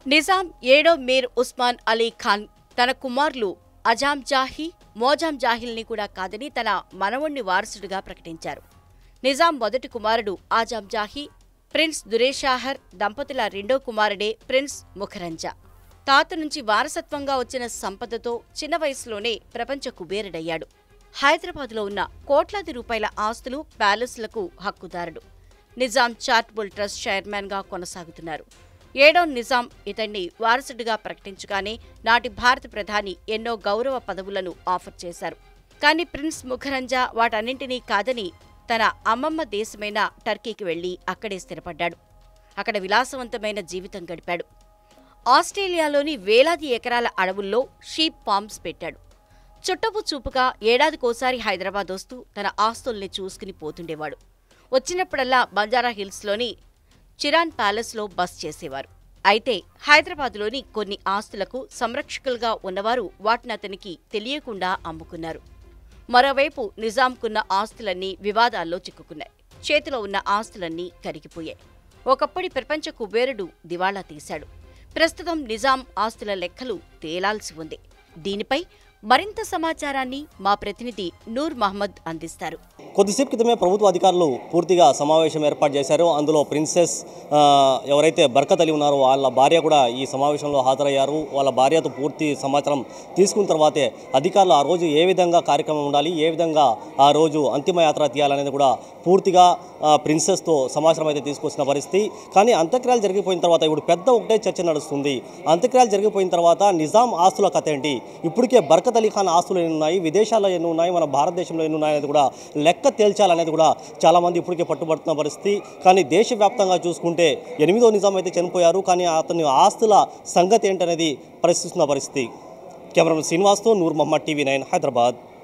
నిజాం ఏడో మీర్ ఉస్మాన్ అలీ ఖాన్ తన కుమారులు అజాం జాహీ, మోజాం జాహిల్ని కూడా కాదని తన మనవణ్ణి వారసుడిగా ప్రకటించారు. నిజాం మొదటి కుమారుడు ఆజాం జాహీ, ప్రిన్స్ దురేషాహర్ దంపతుల రెండో కుమారుడే ప్రిన్స్ ముఖరంజా. తాత నుంచి వారసత్వంగా వచ్చిన సంపదతో చిన్న వయసులోనే ప్రపంచ కుబేరుడయ్యాడు. హైదరాబాద్లో ఉన్న కోట్లాది రూపాయల ఆస్తులు, ప్యాలెస్లకు హక్కుదారుడు. నిజాం చారిటబుల్ ట్రస్ట్ చైర్మన్గా కొనసాగుతున్నారు. ఏడో నిజాం ఇతన్ని వారసుడిగా ప్రకటించగానే నాటి భారత ప్రధాని ఎన్నో గౌరవ పదవులను ఆఫర్ చేశారు. కానీ ప్రిన్స్ ముఖరంజా వాటన్నింటినీ కాదని తన అమ్మమ్మ దేశమైన టర్కీకి వెళ్లి అక్కడే స్థిరపడ్డాడు. అక్కడ విలాసవంతమైన జీవితం గడిపాడు. ఆస్ట్రేలియాలోని వేలాది ఎకరాల అడవుల్లో షీప్ ఫార్మ్స్ పెట్టాడు. చుట్టపు చూపుగా ఏడాదికోసారి హైదరాబాద్ వస్తూ తన ఆస్తుల్ని చూసుకుని పోతుండేవాడు. వచ్చినప్పుడల్లా బంజారా హిల్స్లోని చిరాన్ ప్యాలెస్లో బస్ చేసేవారు. అయితే హైదరాబాద్లోని కొన్ని ఆస్తులకు సంరక్షకులుగా ఉన్నవారు వాటిని అతనికి తెలియకుండా అమ్ముకున్నారు. మరోవైపు నిజాంకున్న ఆస్తులన్నీ వివాదాల్లో చిక్కుకున్నాయి. చేతిలో ఉన్న ఆస్తులన్నీ కరిగిపోయాయి. ఒకప్పటి ప్రపంచ కుబేరుడు దివాళా తీశాడు. ప్రస్తుతం నిజాం ఆస్తుల లెక్కలు తేలాల్సి ఉంది. దీనిపై మరింత సమాచారాన్ని మా ప్రతినిధి నూర్ మహమ్మద్ అందిస్తారు. కొద్దిసేపు క్రితమే ప్రభుత్వ అధికారులు పూర్తిగా సమావేశం ఏర్పాటు చేశారు. అందులో ప్రిన్సెస్ ఎవరైతే బర్కత్ అలీ ఉన్నారో వాళ్ళ భార్య కూడా ఈ సమావేశంలో హాజరయ్యారు. వాళ్ళ భార్యతో పూర్తి సమాచారం తీసుకున్న తర్వాతే అధికారులు ఆ రోజు ఏ విధంగా కార్యక్రమం ఉండాలి, ఏ విధంగా ఆ రోజు అంతిమయాత్ర తీయాలనేది కూడా పూర్తిగా ప్రిన్సెస్తో సమాచారం అయితే తీసుకొచ్చిన పరిస్థితి. కానీ అంత్యక్రియలు జరిగిపోయిన తర్వాత ఇప్పుడు పెద్ద ఒకటే చర్చ నడుస్తుంది. అంత్యక్రియలు జరిగిపోయిన తర్వాత నిజాం ఆస్తుల కథ ఏంటి, ఇప్పటికే బర్కత్ అలీ ఖాన్ ఆస్తులు ఎన్ని ఉన్నాయి, విదేశాల్లో ఎన్ని ఉన్నాయి, మన భారతదేశంలో ఎన్ని ఉన్నాయి అనేది కూడా లెక్క తేల్చాలనేది కూడా చాలామంది ఇప్పటికే పట్టుబడుతున్న పరిస్థితి. కానీ దేశవ్యాప్తంగా చూసుకుంటే 8వ నిజాం అయితే చనిపోయారు. కానీ అతని ఆస్తుల సంగతి ఏంటనేది ప్రశ్నిస్తున్న పరిస్థితి. కెమెరామెన్ శ్రీనివాస్తో నూర్ మహమ్మద్, TV9 హైదరాబాద్.